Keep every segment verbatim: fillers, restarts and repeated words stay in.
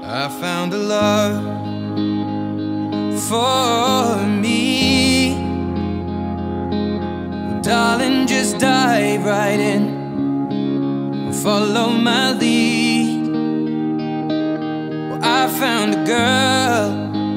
I found a love for me. Well, darling, just dive right in and follow my lead. Well, I found a girl,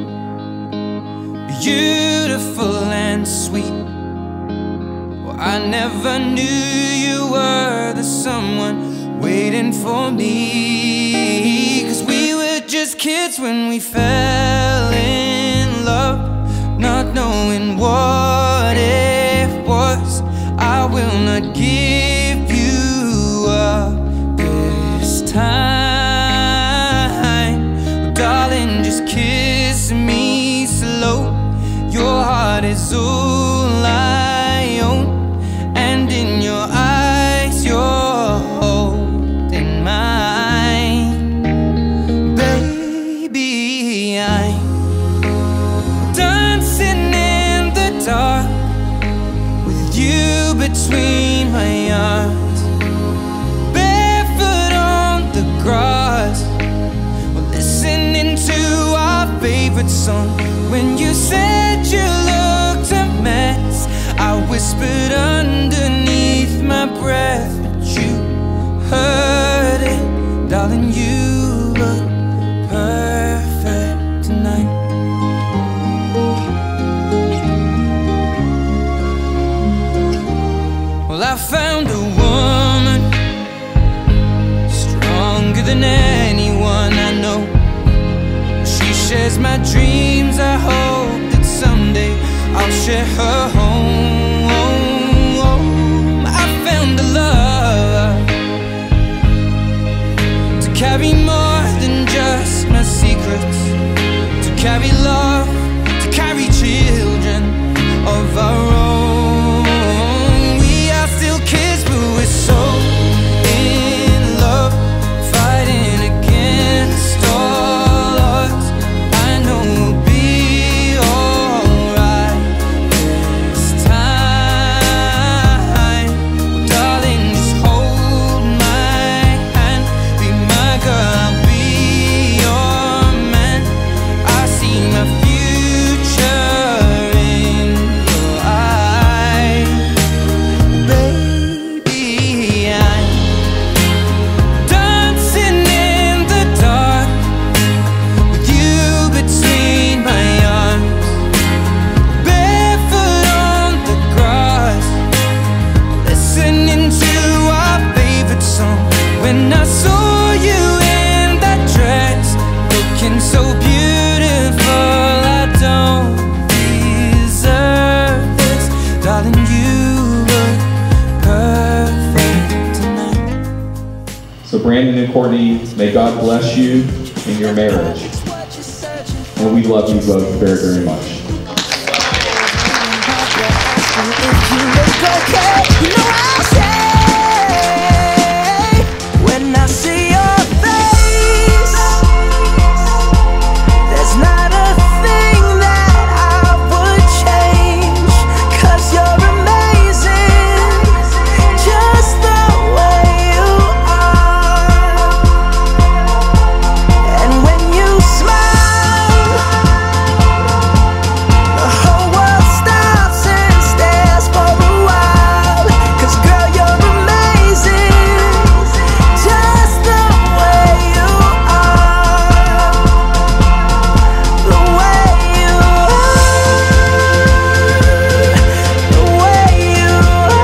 beautiful and sweet. Well, I never knew you were the someone waiting for me. 'Cause we were just kids when we fell in love, not knowing what it was. I will not give you up this time. Oh, darling, just kiss me slow. Your heart is all I own, and in your eyes you're holding mine. Baby, I'm dancing in the dark with you between my arms, barefoot on the grass. We're listening to our favorite song. When you said you looked a mess, I whispered underneath my breath, but you heard it. Darling, you look perfect tonight. Well, I found a woman stronger than anyone I know. She shares my dreams. I hope that someday I'll share her home. I found a love to carry more than just my secrets, to carry love, to carry children of our own. We are still kids, but we're so in love, fighting against all odds. I know we'll be alright this time. Well, darling, just hold my hand, be my girl, I'll be your man. I see my future in your eyes. Baby, I'm dancing in the dark with you between my arms, barefoot on the grass, listening to our favorite song. When I saw you in that dress, looking so beautiful, I don't deserve this. Darling, you look perfect tonight. So Brandon and Courtney, may God bless you in your marriage. And we love you both very, very much. If you look okay, you know I'll say, when I see your face, there's not a thing that I would change. 'Cause you're amazing, just the way you are. And when you smile, the whole world stops and stares for a while. 'Cause girl, you're amazing, just the way you are. The way you are, the way you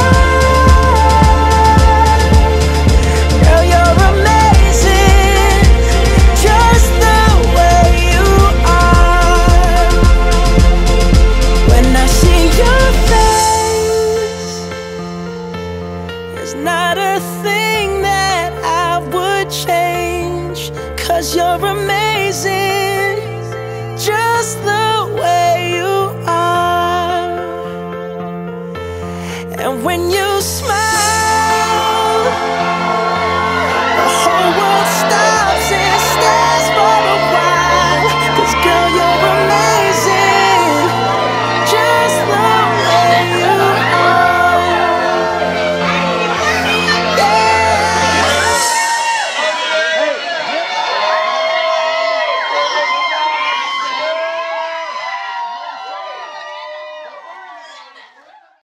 are. Girl, you're amazing, just the way you are. When I see your face, there's not a thing that I would change. 'Cause you're amazing.